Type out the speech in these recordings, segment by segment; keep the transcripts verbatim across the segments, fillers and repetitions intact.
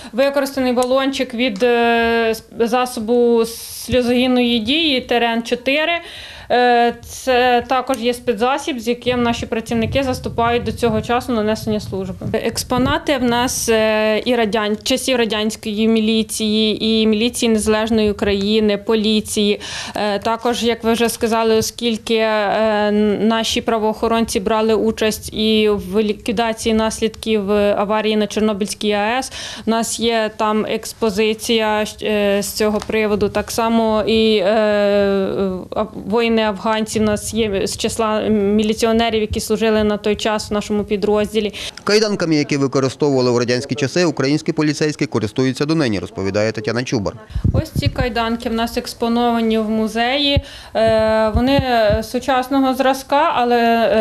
використаний балончик від засобу сльозогінної дії Терен чотири. Це також є спецзасіб, з яким наші працівники заступають до цього часу на несення служби. Експонати в нас і радян... часів радянської міліції, і міліції Незалежної України, поліції. Також, як ви вже сказали, оскільки наші правоохоронці брали участь і в ліквідації наслідків аварії на Чорнобильській АЕС, у нас є там експозиція з цього приводу. Так само і воїни афганці в нас є з числа міліціонерів, які служили на той час в нашому підрозділі. Кайданками, які використовували у радянські часи, українські поліцейські користуються донині, розповідає Тетяна Чубар. Ось ці кайданки в нас експоновані в музеї. Вони сучасного зразка, але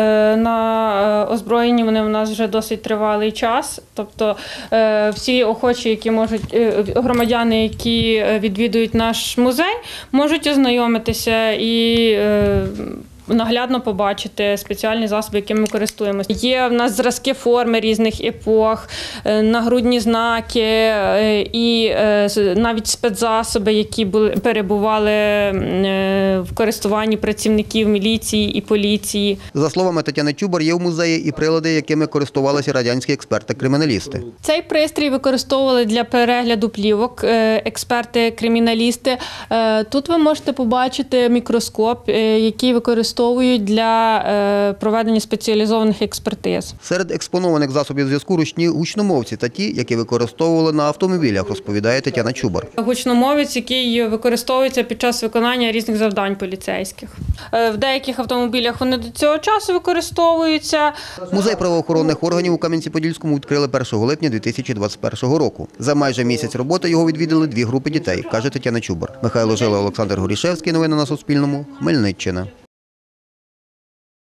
на озброєнні вони в нас вже досить тривалий час. Тобто всі охочі, які можуть, громадяни, які відвідують наш музей, можуть ознайомитися і наглядно побачити спеціальні засоби, якими ми користуємося. Є в нас зразки форми різних епох, нагрудні знаки і навіть спецзасоби, які були, перебували в користуванні працівників міліції і поліції. За словами Тетяни Чубар, є в музеї і прилади, якими користувалися радянські експерти-криміналісти. Цей пристрій використовували для перегляду плівок експерти-криміналісти. Тут ви можете побачити мікроскоп, який використовують для проведення спеціалізованих експертиз. Серед експонованих засобів зв'язку ручні гучномовці та ті, які використовували на автомобілях, розповідає Тетяна Чубар. Гучномовець, який використовується під час виконання різних завдань поліцейських. В деяких автомобілях вони до цього часу використовуються. Музей правоохоронних органів у Кам'янці-Подільському відкрили першого липня дві тисячі двадцять першого року. За майже місяць роботи його відвідали дві групи дітей, каже Тетяна Чубар. Михайло Жила, Олександр Горішевський. Новини на Суспільному. Хмельниччина.